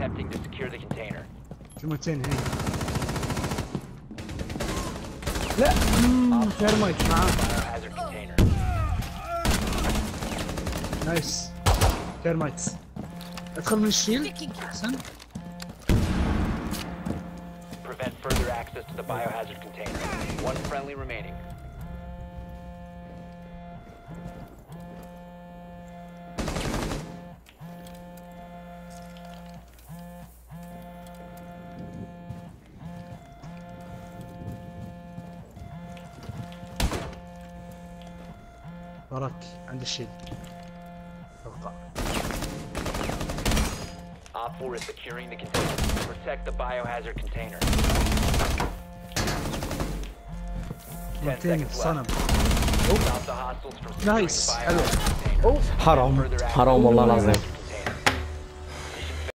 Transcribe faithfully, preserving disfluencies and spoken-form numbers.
attempting to secure the container. جملتين هنا. لا اممم ترميت معاه. Biohazard container. نايس. ترميت. ادخل من الشيل احسن. Prevent further access to the biohazard container. One friendly remaining. وراك عند الشيل. اتوقع. Op four is securing the container. Protect the biohazard container. Ten ممتين seconds الصنم. left. Stop the hostiles from securing the نايس. حلو. biohazard container. اوف. حرام حرام والله العظيم.